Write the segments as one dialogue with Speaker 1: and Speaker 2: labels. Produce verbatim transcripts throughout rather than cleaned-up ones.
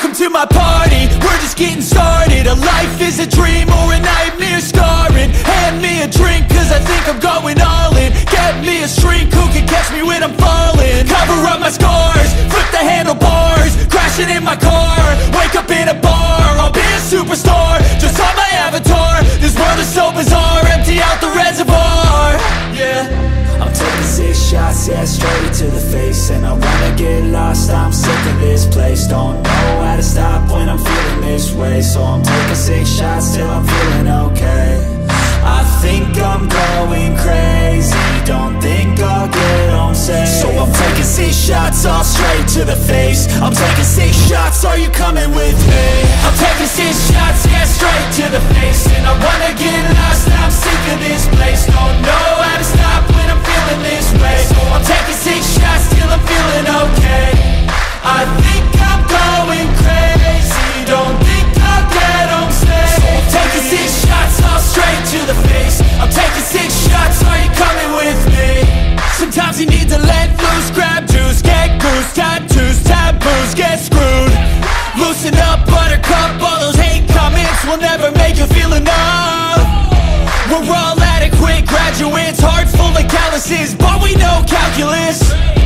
Speaker 1: Welcome to my party, we're just getting started. A life is a dream or a nightmare scarring. Hand me a drink cause I think I'm going all in. Get me a shrink who can catch me when I'm falling. Cover up my scars, flip the handlebars, crashing in my car, wake up in a bar. I'll be a superstar, just on my avatar. This world is so bizarre, empty out the reservoir. Yeah,
Speaker 2: I'm taking six shots, yeah, straight to the face. And I wanna get lost, I'm sick of this place. Don't know how to stop when I'm feeling this way. So I'm taking six shots till I'm feeling okay. I think I'm going crazy, don't think I'll get home safe. So I'm taking six shots, all straight to the face. I'm taking six shots, are you coming with me? I'm taking six shots, yeah, straight to the face. And I wanna get lost, I'm sick of this place. Don't know how to stop when I'm feeling this way. So I'm taking six shots till I'm feeling okay. I think I'm going crazy, don't think I'll get home safe. So I'm taking six shots, all straight to the face. I'm taking six shots, are you coming with me? Sometimes you need to let loose, grab juice, get goose, tattoos, taboos, get screwed. Loosen up, buttercup, all those hate comments will never make you feel enough. We're all adequate graduates, heart full of calluses, but we know calculus.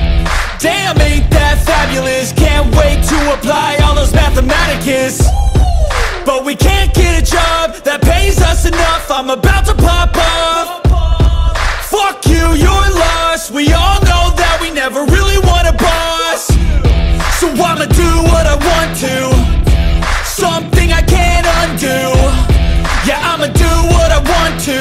Speaker 2: Damn, ain't that fabulous? Can't wait to apply all those mathematicus. But we can't get a job that pays us enough. I'm about to pop off. Fuck you, you're lost. We all know that we never really want a boss. So I'ma do what I want to, something I can't undo. Yeah, I'ma do what I want to,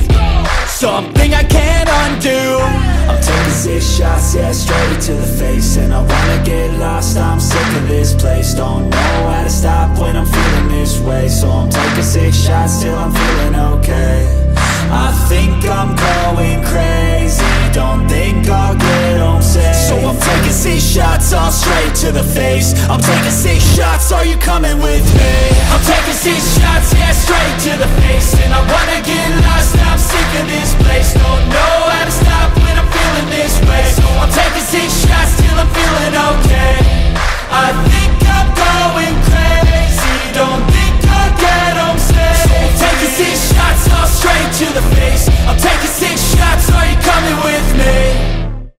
Speaker 2: something I can't undo. I'm taking six shots, yeah, straight to the face. And I wanna get lost, I'm sick of this place. Don't know how to stop when I'm feeling this way. So I'm taking six shots till I'm feeling okay. I think I'm going crazy, don't think I'll get home safe. So I'm taking six shots, all straight to the face. I'm taking six shots, are you coming with me? I'm taking six shots, yeah, straight to